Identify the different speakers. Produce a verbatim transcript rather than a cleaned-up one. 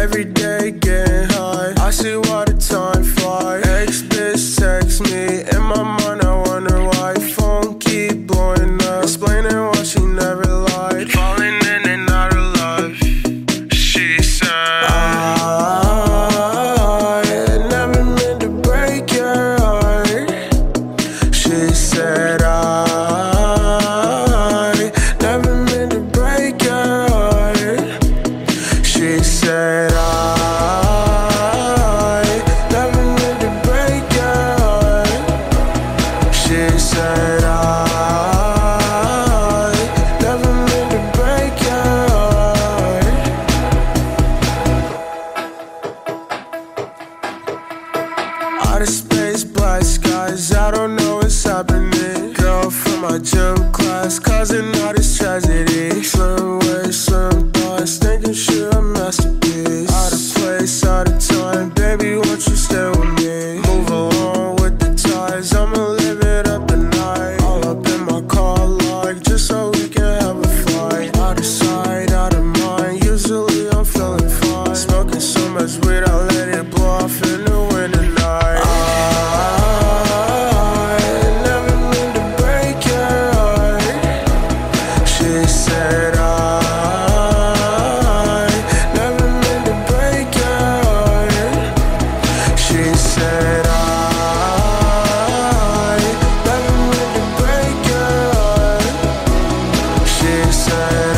Speaker 1: Every day getting high, I see why the time flies. Ex-bitch text me, in my mind I wonder why. Phone keep blowing up, explaining why she never lied. Falling in and out of love, she said I never meant to break your heart. She said I never meant to break your heart. She said I never meant to break your heart. She said I never meant to break your heart. Outer space, black skies, I don't know what's happening. Girl from my gym class, causing all this tragedy. Slim waist, slim thoughts, thinking she a masterpiece. Out of place, out of time, baby, won't you stay with me? Move along with the tides, I'ma live it up tonight. All up in my car, like, just so we can have a fight. Out of sight, out of mind, usually I'm feeling fine. Smoking so much weed, I let it blow off in the winter night. I never meant to break your heart. She said I never meant to break your heart. She said I never meant to break your heart. She said